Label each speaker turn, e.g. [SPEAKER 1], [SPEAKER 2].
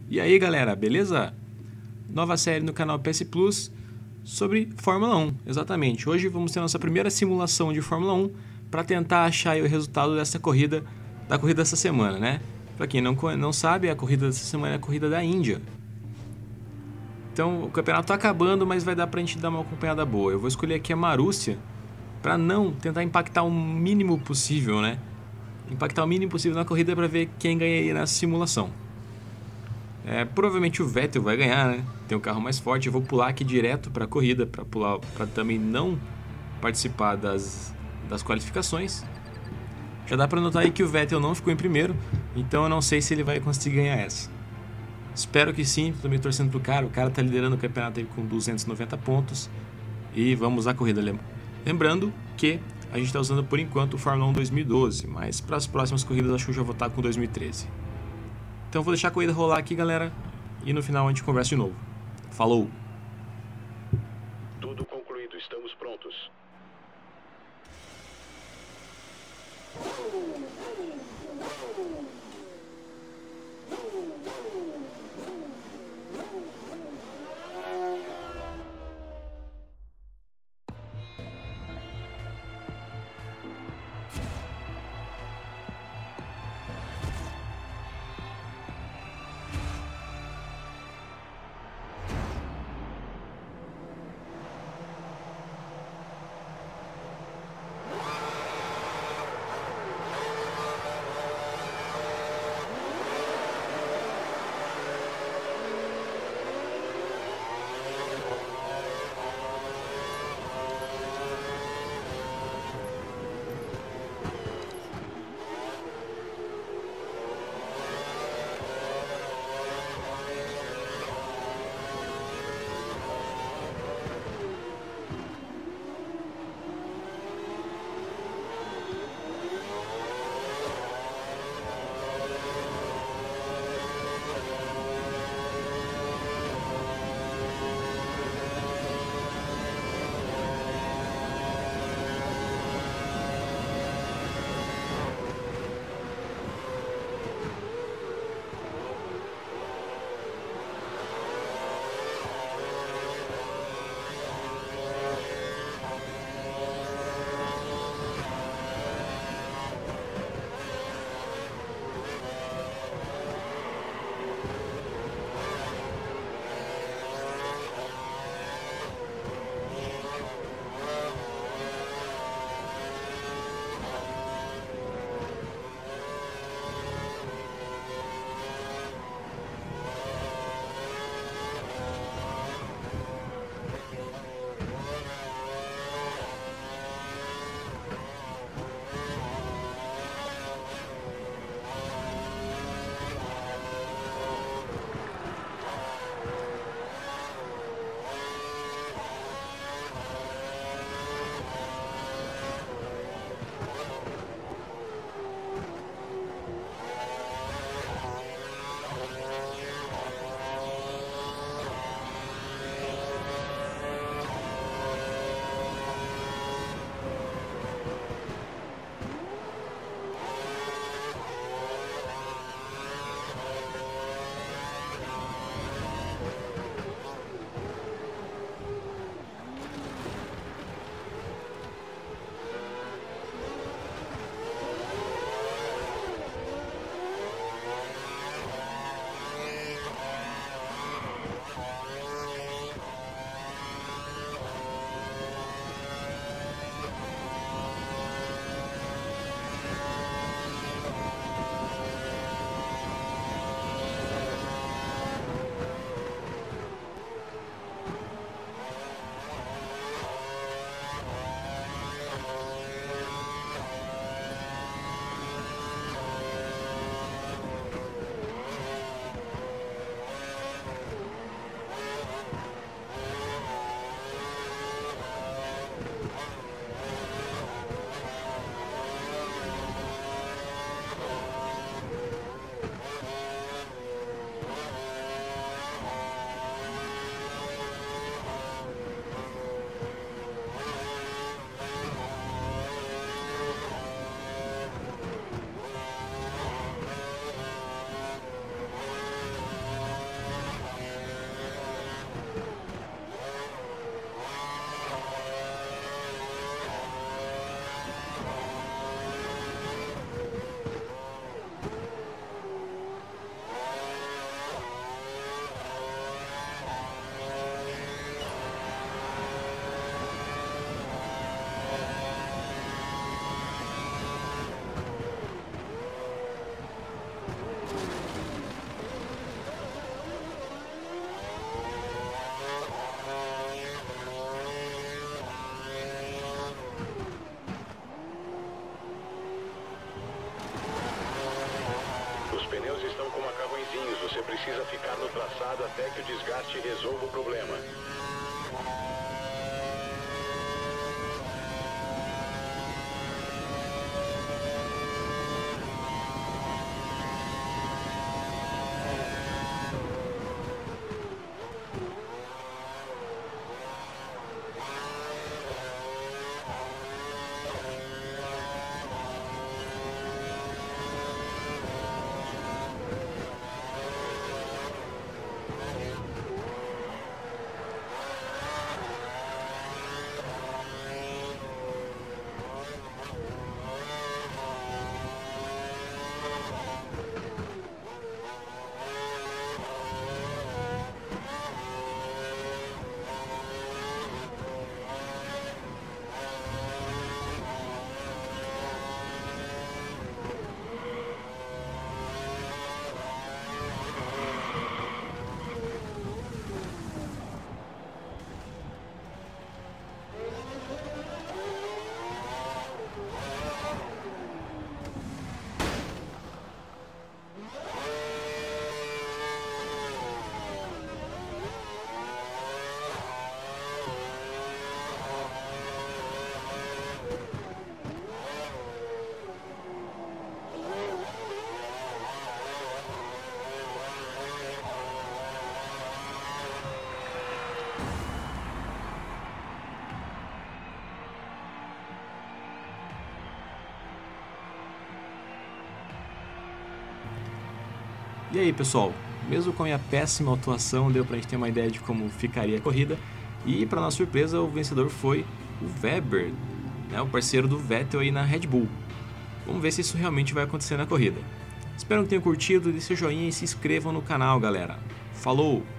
[SPEAKER 1] E aí galera, beleza? Nova série no canal PS Plus sobre Fórmula 1, exatamente. Hoje vamos ter a nossa primeira simulação de Fórmula 1 para tentar achar aí o resultado dessa corrida, da corrida dessa semana, né? Para quem não sabe, a corrida dessa semana é a corrida da Índia. Então o campeonato tá acabando, mas vai dar pra gente dar uma acompanhada boa. Eu vou escolher aqui a Marúcia para não tentar impactar o mínimo possível, né? Impactar o mínimo possível na corrida para ver quem ganharia nessa simulação. Provavelmente o Vettel vai ganhar, né? Tem um carro mais forte. Eu vou pular aqui direto para a corrida, para também não participar das qualificações. Já dá para notar aí que o Vettel não ficou em primeiro, então eu não sei se ele vai conseguir ganhar essa. Espero que sim, tô me torcendo pro cara. O cara tá liderando o campeonato aí com 290 pontos. E vamos à corrida. Lembrando que a gente está usando por enquanto o Fórmula 1 2012, mas para as próximas corridas acho que eu já vou estar com 2013. Então vou deixar a corrida rolar aqui, galera, e no final a gente conversa de novo. Falou!
[SPEAKER 2] Tudo concluído, estamos prontos. ficar no traçado até que o desgaste resolva o problema.
[SPEAKER 1] E aí, pessoal, mesmo com a minha péssima atuação, deu pra gente ter uma ideia de como ficaria a corrida. E, para nossa surpresa, o vencedor foi o Webber, né, o parceiro do Vettel aí na Red Bull. Vamos ver se isso realmente vai acontecer na corrida. Espero que tenham curtido, deixem seu joinha e se inscrevam no canal, galera. Falou!